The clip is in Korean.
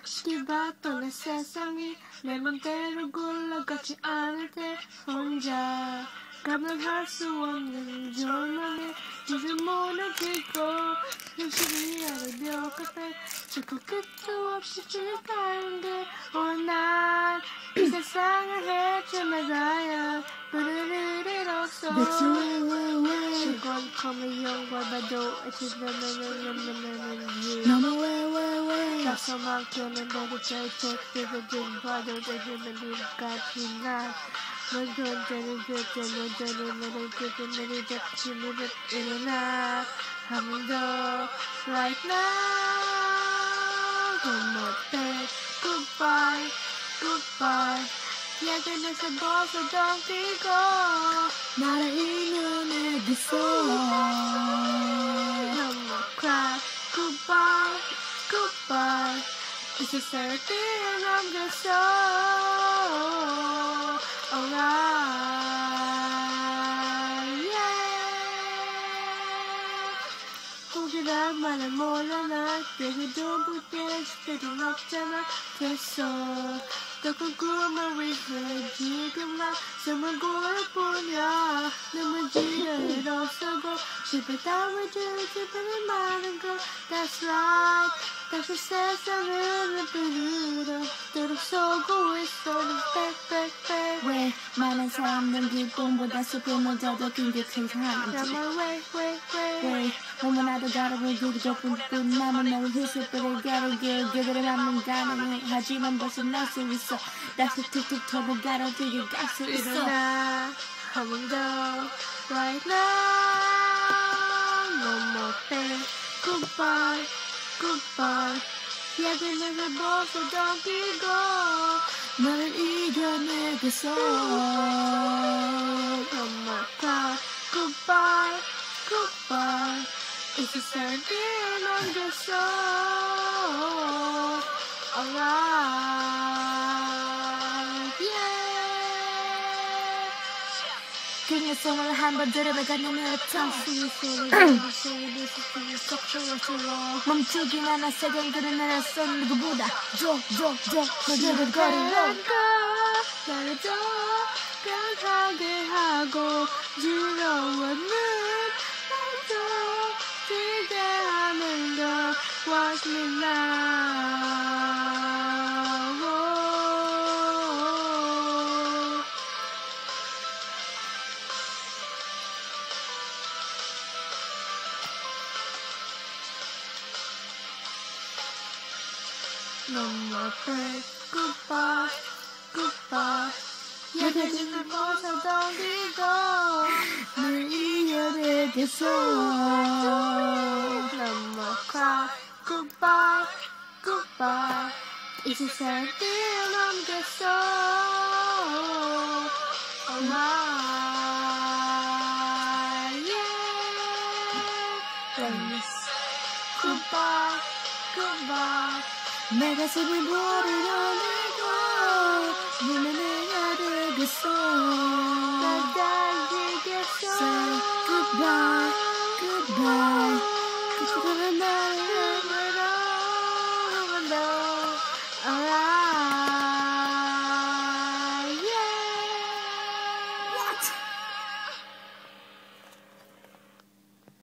뒤바쁜 내 세상이 내 맘대로 굴러가지 않을 때 혼자 감당할 수 없는 절망에 이제 무너지고 현실이라는 벽 앞에 자꾸 끝도 없이 지나가는 게 난 이 세상을 헤쳐나가야 부르르르 잃었어 시간 come 영과 봐도 너무 왜 가서만큼은 나도 잘 책들을 봐도 되지만 니같이 난 먼저 언제는 그때 먼저는 너를 그때 너를 잡지 못해 일어나 한 번 더 right now one more day goodbye goodbye 야근에서 벗어던 뛰고 나를 이면에 있어 No more cry goodbye goodbye 이 세상을 뛰어넘겼어 alright yeah 혹이란 말을 몰라 난 얘기도 볼때 때도 없잖아 됐어 더 궁금한 위해 지금 난 숨을 고를뿐이야 눈물 지를 쓰고 집에 담을 주변에 많은 걸 That's right 다시 세상을 부르도록 쏘고 있어 빽빽빽 왜 많은 사람들 기쁨보다 슬픔을 더더 긴급히 사는지 왜 너무나도 가로불기 좁은 남은 너를 희습을 가르게 그들을 맞는 가능해 하지만 벗어날 수 있어 다시 툭툭 터는 가로지게 갈 수 있어 일어나 한 번 더 right now no more pain goodbye goodbye 야근에서 벗어던 뛰고 널 이겨내겠어 no more cry goodbye goodbye 이 세상을 뛰어넘겼어 alright yeah 그녀 손을 한번 들으며 가는 멈추긴 않아 세상들은 나를 쏜 누구보다 너들을 걸어 나를 더 강하게 하고 지겨워는 나도 지게 하는 걸 Watch me now No more pray goodbye goodbye 야근에서 벗어던 뛰고 널 이겨내겠어 No more cry goodbye goodbye 이 세상을 뛰어넘겼어 alright yeah goodbye goodbye 내 가슴이 버리려내고 눈에 내가 되겠어 날 다지겠어 Say goodbye goodbye 그들은 나를